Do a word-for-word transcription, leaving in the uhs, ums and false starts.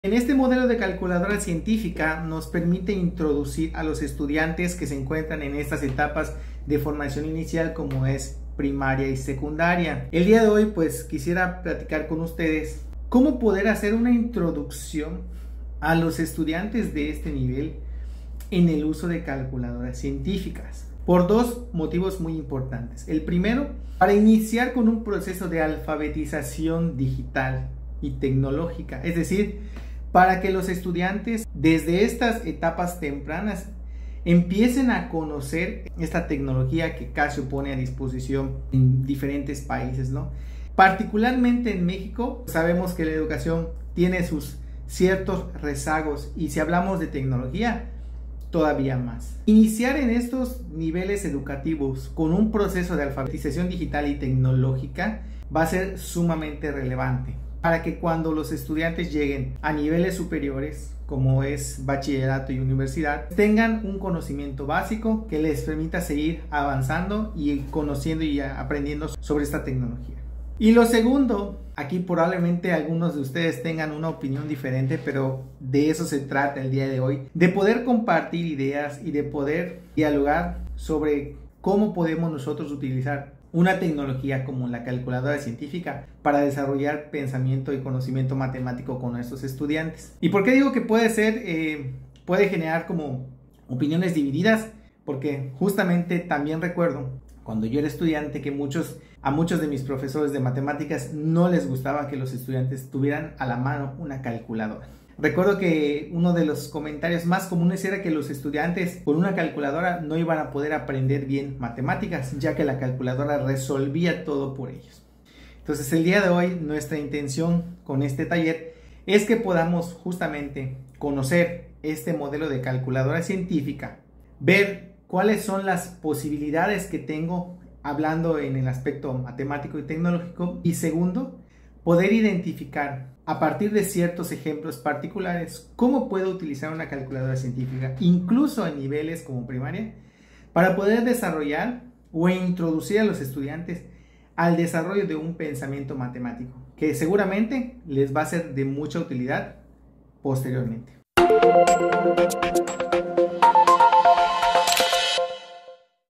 En este modelo de calculadora científica nos permite introducir a los estudiantes que se encuentran en estas etapas de formación inicial como es primaria y secundaria. El día de hoy pues quisiera platicar con ustedes cómo poder hacer una introducción a los estudiantes de este nivel en el uso de calculadoras científicas por dos motivos muy importantes. El primero, para iniciar con un proceso de alfabetización digital y tecnológica, es decir, para que los estudiantes desde estas etapas tempranas empiecen a conocer esta tecnología que Casio pone a disposición en diferentes países, ¿no? Particularmente en México, sabemos que la educación tiene sus ciertos rezagos y si hablamos de tecnología, todavía más. Iniciar en estos niveles educativos con un proceso de alfabetización digital y tecnológica va a ser sumamente relevante para que cuando los estudiantes lleguen a niveles superiores, como es bachillerato y universidad, tengan un conocimiento básico que les permita seguir avanzando y conociendo y aprendiendo sobre esta tecnología. Y lo segundo, aquí probablemente algunos de ustedes tengan una opinión diferente, pero de eso se trata el día de hoy, de poder compartir ideas y de poder dialogar sobre cómo podemos nosotros utilizar una tecnología como la calculadora científica para desarrollar pensamiento y conocimiento matemático con nuestros estudiantes. ¿Y por qué digo que puede ser, eh, puede generar como opiniones divididas? Porque justamente también recuerdo cuando yo era estudiante que muchos, a muchos de mis profesores de matemáticas no les gustaba que los estudiantes tuvieran a la mano una calculadora. Recuerdo que uno de los comentarios más comunes era que los estudiantes con una calculadora no iban a poder aprender bien matemáticas, ya que la calculadora resolvía todo por ellos. Entonces el día de hoy nuestra intención con este taller es que podamos justamente conocer este modelo de calculadora científica, ver cuáles son las posibilidades que tengo hablando en el aspecto matemático y tecnológico y segundo, poder identificar a partir de ciertos ejemplos particulares cómo puedo utilizar una calculadora científica, incluso en niveles como primaria, para poder desarrollar o introducir a los estudiantes al desarrollo de un pensamiento matemático, que seguramente les va a ser de mucha utilidad posteriormente.